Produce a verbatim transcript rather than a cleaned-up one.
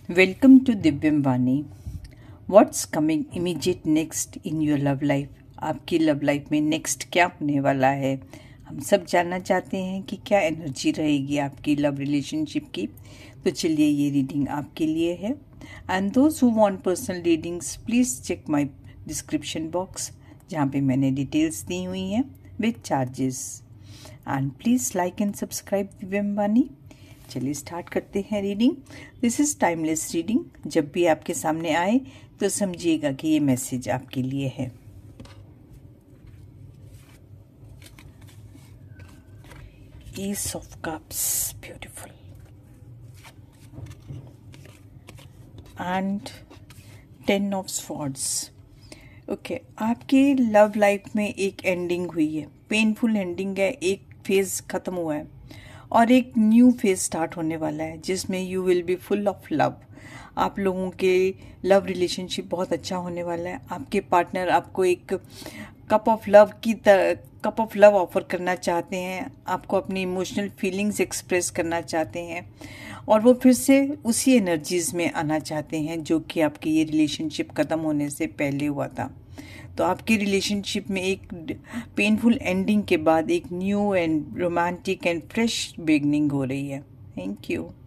Welcome to Divyam Vani. What's coming immediate next in your love life? आपकी love life में next क्या होने वाला है? हम सब जानना चाहते हैं कि क्या एनर्जी रहेगी आपकी लव रिलेशनशिप की. तो चलिए ये रीडिंग आपके लिए है. And those who want personal readings please check my description box, जहाँ पे मैंने डिटेल्स दी हुई हैं with charges. And please like and subscribe Divyam Vani. चलिए स्टार्ट करते हैं reading. This is timeless reading. जब भी आपके सामने आए तो समझिएगा कि ये मैसेज आपके लिए है. Ace of cups, beautiful. And ten of swords. Okay, आपकी लव लाइफ में एक एंडिंग हुई है, पेनफुल एंडिंग है. एक फेज खत्म हुआ है और एक न्यू फेज स्टार्ट होने वाला है जिसमें you will be full of love. आप लोगों के लव रिलेशनशिप बहुत अच्छा होने वाला है. आपके पार्टनर आपको एक कप ऑफ लव की कप ऑफ लव ऑफर करना चाहते हैं, आपको अपनी इमोशनल फीलिंग्स एक्सप्रेस करना चाहते हैं और वो फिर से उसी एनर्जीज में आना चाहते हैं जो कि आपकी ये रिलेशनशिप ख़त्म होने से पहले हुआ था. तो आपकी रिलेशनशिप में एक पेनफुल एंडिंग के बाद एक new and romantic and fresh beginning हो रही है. Thank you.